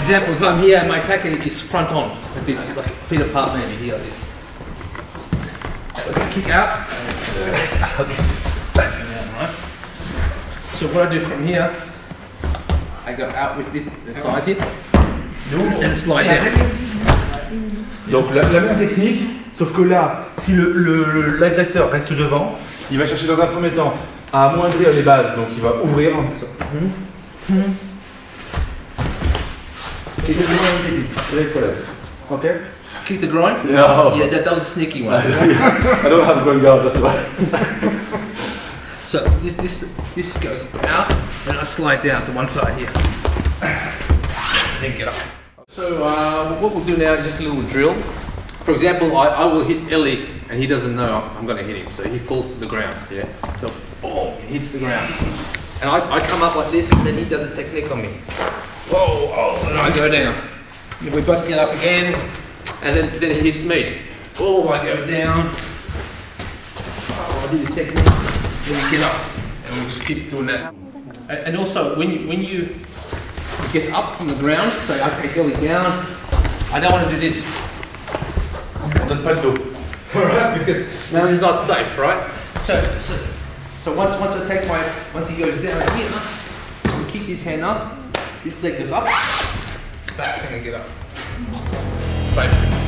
example, if I'm here, my tackle is front on, like this, like feet apart maybe, here like this. So kick out. So what I do from here, I go out with this, the thighs here, and slide down. Donc la même technique, sauf que là, si l'agresseur reste devant, il va chercher dans un premier temps à amoindrir les bases, donc il va ouvrir. Okay? Kick the groin? No. Yeah, that was a sneaky one. I don't have a groin guard, that's why. So this goes out, and I slide down to one side here. And then get up. So what we'll do now is just a little drill. For example, I will hit Ellie, and he doesn't know I'm going to hit him, so he falls to the ground. Yeah. So boom, he hits the ground, and I come up like this, and then he does a technique on me. Whoa, oh, and I go down. And we both get up again, and then he hits me. Oh, I go down. Oh, I do this technique. Then we get up, and we'll just keep doing that. And also, when you get up from the ground, so I take Ellie down, I don't want to do this. On donne pas le dos. Alright, because this is not safe, right? So once I take once he goes down here, we keep his hand up, this leg goes up, back and get up. Safely.